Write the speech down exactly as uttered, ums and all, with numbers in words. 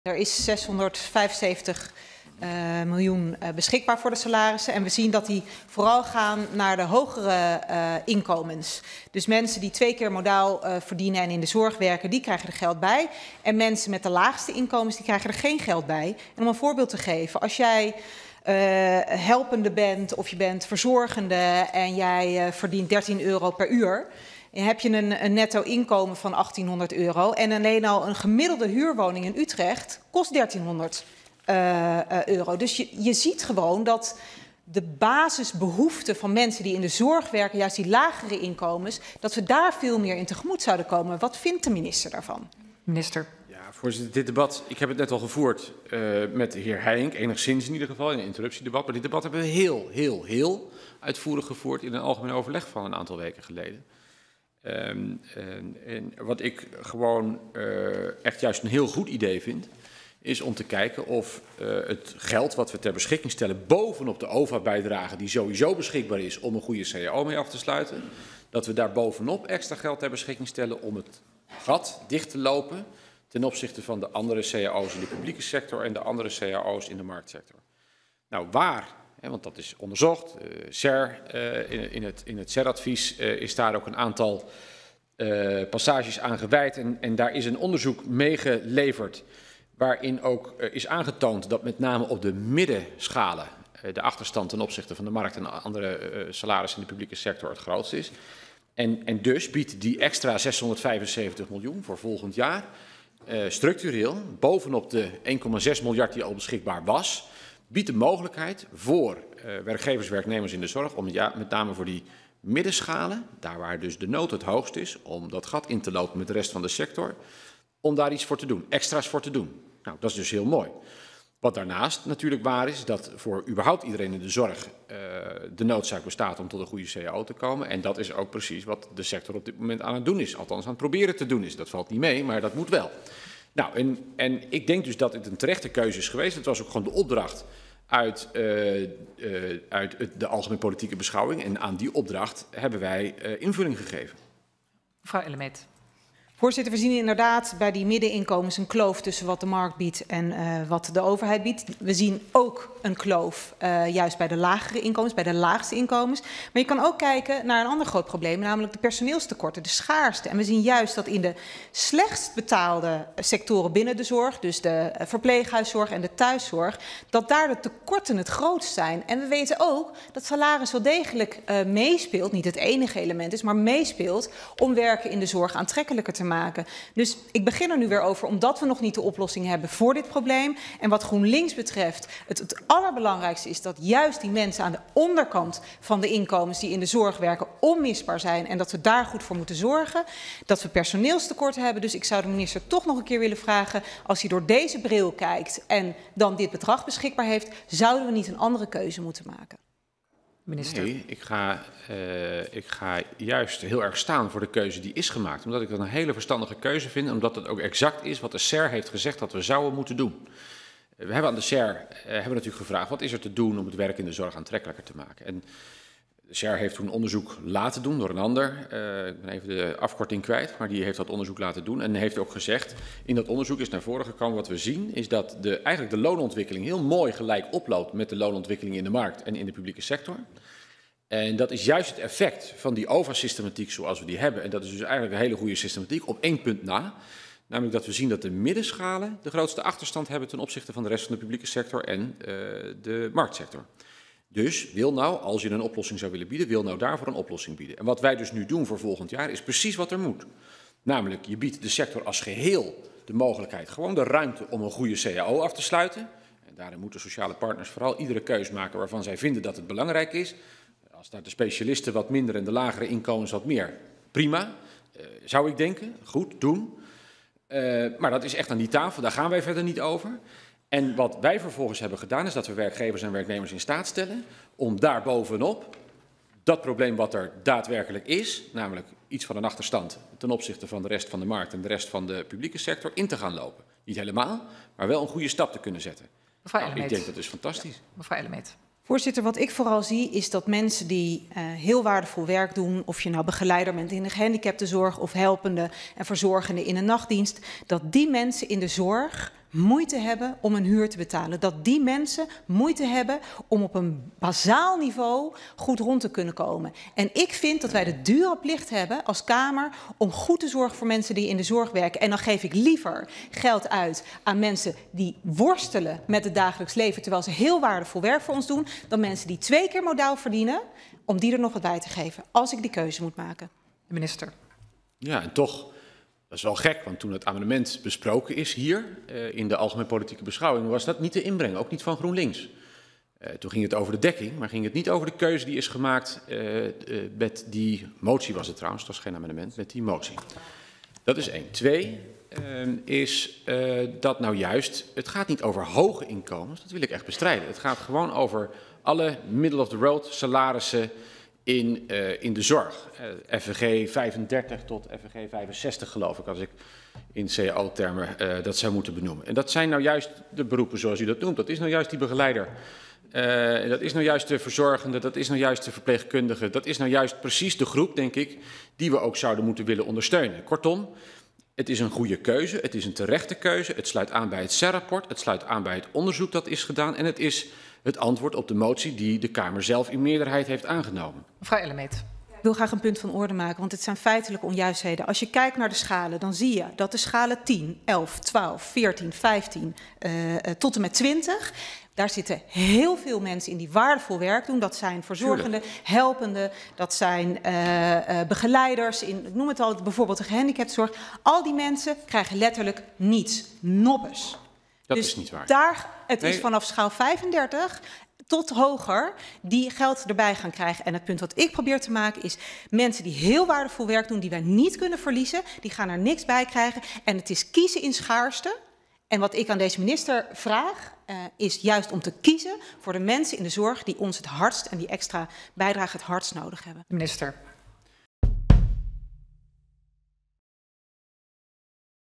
Er is zeshonderdvijfenzeventig uh, miljoen uh, beschikbaar voor de salarissen. En we zien dat die vooral gaan naar de hogere uh, inkomens. Dus mensen die twee keer modaal uh, verdienen en in de zorg werken, die krijgen er geld bij. En mensen met de laagste inkomens, die krijgen er geen geld bij. En om een voorbeeld te geven, als jij uh, helpende bent of je bent verzorgende en jij uh, verdient dertien euro per uur, en heb je een, een netto inkomen van achttienhonderd euro en alleen al een gemiddelde huurwoning in Utrecht kost dertienhonderd uh, euro. Dus je, je ziet gewoon dat de basisbehoeften van mensen die in de zorg werken, juist die lagere inkomens, dat we daar veel meer in tegemoet zouden komen. Wat vindt de minister daarvan? Minister. Ja, voorzitter, dit debat, ik heb het net al gevoerd uh, met de heer Heijink, enigszins in ieder geval, in een interruptiedebat. Maar dit debat hebben we heel, heel, heel uitvoerig gevoerd in een algemeen overleg van een aantal weken geleden. Um, en, en wat ik gewoon uh, echt juist een heel goed idee vind, is om te kijken of uh, het geld wat we ter beschikking stellen bovenop de O V A-bijdrage, die sowieso beschikbaar is om een goede C A O mee af te sluiten, dat we daar bovenop extra geld ter beschikking stellen om het gat dicht te lopen ten opzichte van de andere C A O's in de publieke sector en de andere C A O's in de marktsector. Nou, waar? He, want dat is onderzocht. Uh, S E R, uh, in, in het, in het S E R-advies uh, is daar ook een aantal uh, passages aan gewijd. En, en daar is een onderzoek meegeleverd waarin ook uh, is aangetoond dat met name op de middenschalen uh, de achterstand ten opzichte van de markt en andere uh, salarissen in de publieke sector het grootst is. En, en dus biedt die extra zeshonderdvijfenzeventig miljoen voor volgend jaar uh, structureel, bovenop de één komma zes miljard die al beschikbaar was, biedt de mogelijkheid voor uh, werkgevers, werknemers in de zorg om ja, met name voor die middenschalen, daar waar dus de nood het hoogst is, om dat gat in te lopen met de rest van de sector, om daar iets voor te doen, extra's voor te doen. Nou, dat is dus heel mooi. Wat daarnaast natuurlijk waar is, dat voor überhaupt iedereen in de zorg uh, de noodzaak bestaat om tot een goede C A O te komen. En dat is ook precies wat de sector op dit moment aan het doen is, althans aan het proberen te doen is. Dat valt niet mee, maar dat moet wel. Nou, en, en ik denk dus dat het een terechte keuze is geweest. Het was ook gewoon de opdracht uit, uh, uh, uit de algemene politieke beschouwing. En aan die opdracht hebben wij uh, invulling gegeven. Mevrouw Ellemeet. Voorzitter, we zien inderdaad bij die middeninkomens een kloof tussen wat de markt biedt en uh, wat de overheid biedt. We zien ook een kloof uh, juist bij de lagere inkomens, bij de laagste inkomens. Maar je kan ook kijken naar een ander groot probleem, namelijk de personeelstekorten, de schaarste. En we zien juist dat in de slechtst betaalde sectoren binnen de zorg, dus de verpleeghuiszorg en de thuiszorg, dat daar de tekorten het grootst zijn. En we weten ook dat salaris wel degelijk uh, meespeelt, niet het enige element is, maar meespeelt om werken in de zorg aantrekkelijker te maken. Maken. Dus ik begin er nu weer over, omdat we nog niet de oplossing hebben voor dit probleem. En wat GroenLinks betreft, het, het allerbelangrijkste is dat juist die mensen aan de onderkant van de inkomens die in de zorg werken onmisbaar zijn. En dat we daar goed voor moeten zorgen. Dat we personeelstekorten hebben. Dus ik zou de minister toch nog een keer willen vragen, als hij door deze bril kijkt en dan dit bedrag beschikbaar heeft, zouden we niet een andere keuze moeten maken? Minister. Nee, ik ga, uh, ik ga juist heel erg staan voor de keuze die is gemaakt. Omdat ik dat een hele verstandige keuze vind. En omdat het ook exact is wat de S E R heeft gezegd dat we zouden moeten doen. We hebben aan de S E R uh, hebben we natuurlijk gevraagd, wat is er te doen om het werk in de zorg aantrekkelijker te maken. En de S E R heeft toen onderzoek laten doen door een ander. Uh, ik ben even de afkorting kwijt, maar die heeft dat onderzoek laten doen. En heeft ook gezegd, in dat onderzoek is naar voren gekomen, wat we zien is dat de, eigenlijk de loonontwikkeling heel mooi gelijk oploopt met de loonontwikkeling in de markt en in de publieke sector. En dat is juist het effect van die O V A-systematiek zoals we die hebben. En dat is dus eigenlijk een hele goede systematiek op één punt na. Namelijk dat we zien dat de middenschalen de grootste achterstand hebben ten opzichte van de rest van de publieke sector en uh, de marktsector. Dus wil nou, als je een oplossing zou willen bieden, wil nou daarvoor een oplossing bieden. En wat wij dus nu doen voor volgend jaar is precies wat er moet. Namelijk, je biedt de sector als geheel de mogelijkheid, gewoon de ruimte om een goede C A O af te sluiten. En daarin moeten sociale partners vooral iedere keus maken waarvan zij vinden dat het belangrijk is. Als daar de specialisten wat minder en de lagere inkomens wat meer, prima, uh, zou ik denken, goed, doen. Uh, maar dat is echt aan die tafel, daar gaan wij verder niet over. En wat wij vervolgens hebben gedaan is dat we werkgevers en werknemers in staat stellen om daar bovenop dat probleem wat er daadwerkelijk is, namelijk iets van een achterstand ten opzichte van de rest van de markt en de rest van de publieke sector, in te gaan lopen. Niet helemaal, maar wel een goede stap te kunnen zetten. Mevrouw Nou, Ellemeet. ik denk dat is fantastisch. Mevrouw Ellemeet. Voorzitter, wat ik vooral zie is dat mensen die uh, heel waardevol werk doen, of je nou begeleider bent in de gehandicaptenzorg of helpende en verzorgende in een nachtdienst, dat die mensen in de zorg moeite hebben om een huur te betalen. Dat die mensen moeite hebben om op een bazaal niveau goed rond te kunnen komen. En ik vind dat wij de dure plicht hebben als Kamer om goed te zorgen voor mensen die in de zorg werken. En dan geef ik liever geld uit aan mensen die worstelen met het dagelijks leven, terwijl ze heel waardevol werk voor ons doen, dan mensen die twee keer modaal verdienen, om die er nog wat bij te geven, als ik die keuze moet maken. De minister. Ja, en toch, dat is wel gek, want toen het amendement besproken is hier, uh, in de algemene politieke beschouwing, was dat niet te inbrengen, ook niet van GroenLinks. Uh, toen ging het over de dekking, maar ging het niet over de keuze die is gemaakt uh, uh, met die motie was het trouwens, het was geen amendement, met die motie. Dat is één. Twee uh, is uh, dat nou juist, het gaat niet over hoge inkomens, dat wil ik echt bestrijden. Het gaat gewoon over alle middle-of-the-road salarissen in, uh, in de zorg. Uh, F V G vijfendertig tot F V G vijfenzestig geloof ik, als ik in C A O-termen uh, dat zou moeten benoemen. En dat zijn nou juist de beroepen zoals u dat noemt. Dat is nou juist die begeleider. Uh, dat is nou juist de verzorgende, dat is nou juist de verpleegkundige. Dat is nou juist precies de groep, denk ik, die we ook zouden moeten willen ondersteunen. Kortom, het is een goede keuze, het is een terechte keuze. Het sluit aan bij het C E R-rapport, het sluit aan bij het onderzoek dat is gedaan. En het is het antwoord op de motie die de Kamer zelf in meerderheid heeft aangenomen. Mevrouw Ellemeet. Ik wil graag een punt van orde maken, want het zijn feitelijke onjuistheden. Als je kijkt naar de schalen, dan zie je dat de schalen tien, elf, twaalf, veertien, vijftien uh, tot en met twintig... daar zitten heel veel mensen in die waardevol werk doen. Dat zijn verzorgenden, helpenden, dat zijn uh, uh, begeleiders, in, ik noem het al, bijvoorbeeld de gehandicaptenzorg. Al die mensen krijgen letterlijk niets, nobbes. Dat dus is niet waar. Daar, het nee. is vanaf schaal vijfendertig tot hoger die geld erbij gaan krijgen. En het punt wat ik probeer te maken is mensen die heel waardevol werk doen, die wij niet kunnen verliezen, die gaan er niks bij krijgen. En het is kiezen in schaarste. En wat ik aan deze minister vraag, uh, is juist om te kiezen voor de mensen in de zorg die ons het hardst en die extra bijdrage het hardst nodig hebben. Minister.